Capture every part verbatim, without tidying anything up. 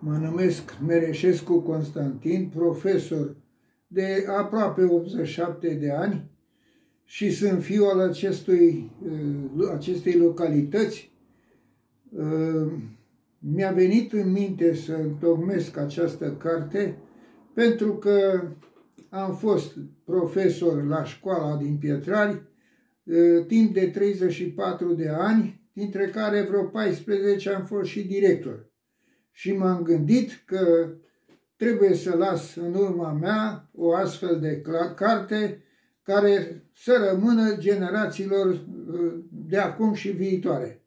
Mă numesc Mereșescu Constantin, profesor de aproape optzeci și șapte de ani și sunt fiul al acestui, acestei localități. Mi-a venit în minte să întocmesc această carte pentru că am fost profesor la școala din Pietrari timp de treizeci și patru de ani, dintre care vreo paisprezece am fost și director. Și m-am gândit că trebuie să las în urma mea o astfel de carte care să rămână generațiilor de acum și viitoare.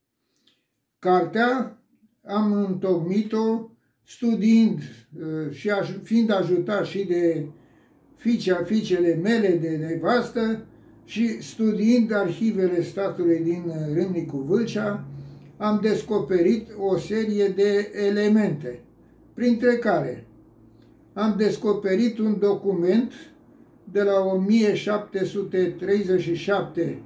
Cartea am întocmit-o studiind și fiind ajutat și de fiicea, fiicele mele, de nevastă, și studiind arhivele statului din Râmnicu Vâlcea, am descoperit o serie de elemente, printre care am descoperit un document de la o mie șapte sute treizeci și șapte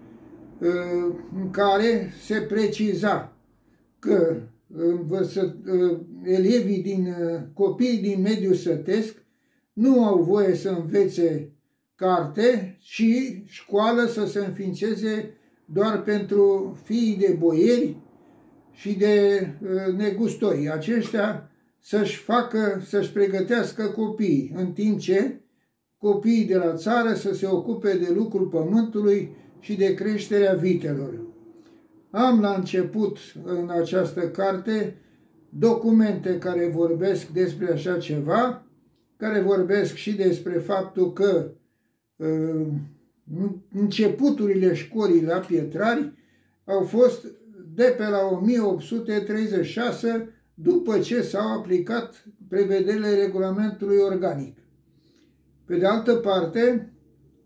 în care se preciza că învăță, elevii din, copiii din mediul sătesc nu au voie să învețe carte și școală să se înființeze doar pentru fiii de boieri și de negustori. Aceștia să-și facă, să-și pregătească copiii, în timp ce copiii de la țară să se ocupe de lucrul pământului și de creșterea vitelor. Am la început în această carte documente care vorbesc despre așa ceva, care vorbesc și despre faptul că uh, începuturile școlii la Pietrari au fost de pe la o mie opt sute treizeci și șase, după ce s-au aplicat prevederile regulamentului organic. Pe de altă parte,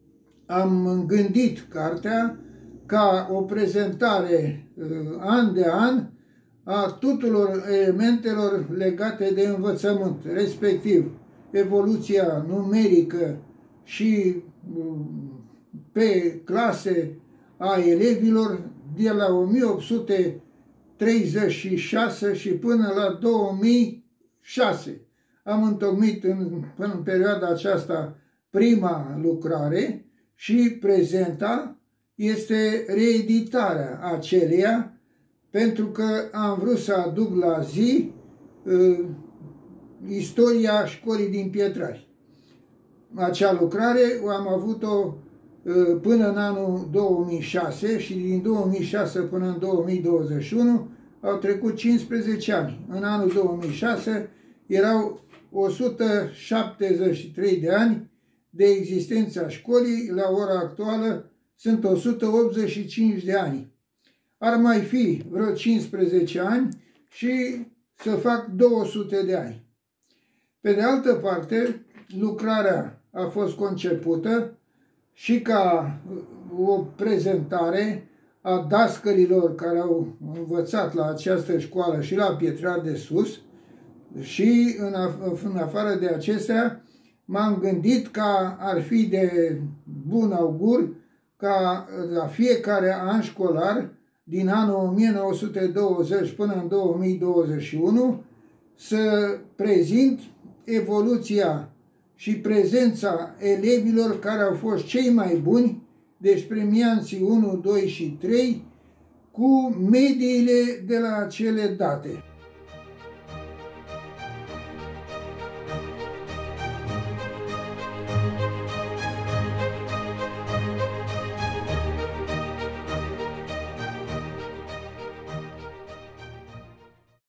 am gândit cartea ca o prezentare an de an a tuturor elementelor legate de învățământ, respectiv evoluția numerică și pe clase a elevilor de la o mie opt sute treizeci și șase și până la două mii șase. Am întocmit în, până în perioada aceasta prima lucrare și prezenta este reeditarea aceleia, pentru că am vrut să aduc la zi uh, istoria școlii din Pietrari. Acea lucrare am avut-o uh, până în anul două mii șase și din două mii șase până în două mii douăzeci și unu au trecut cincisprezece ani. În anul două mii șase erau o sută șaptezeci și trei de ani de existența școlii, la ora actuală sunt o sută optzeci și cinci de ani. Ar mai fi vreo cincisprezece ani și să fac două sute de ani. Pe de altă parte, lucrarea a fost concepută și ca o prezentare a dascărilor care au învățat la această școală și la Pietrari de Sus, și în, af în afară de acestea m-am gândit ca ar fi de bun augur ca la fiecare an școlar din anul o mie nouă sute douăzeci până în două mii douăzeci și unu să prezint evoluția și prezența elevilor care au fost cei mai buni, deci premianții unu, doi și trei, cu mediile de la acele date.